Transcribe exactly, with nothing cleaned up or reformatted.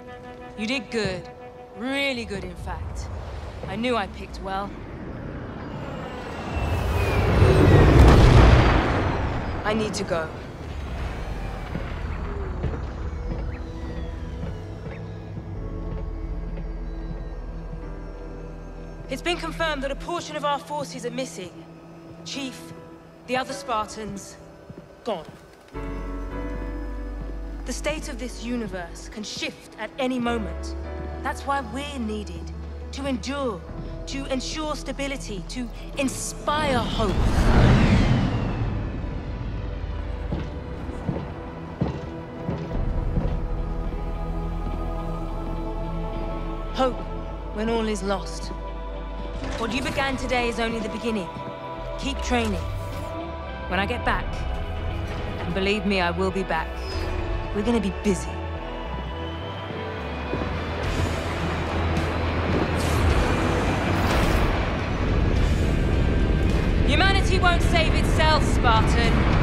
You did good. Really good, in fact. I knew I picked well. I need to go. It's been confirmed that a portion of our forces are missing. Chief, the other Spartans, gone. The state of this universe can shift at any moment. That's why we're needed. To endure, to ensure stability, to inspire hope. Hope when all is lost. What you began today is only the beginning. Keep training. When I get back, and believe me, I will be back, we're gonna be busy. Humanity won't save itself, Spartan.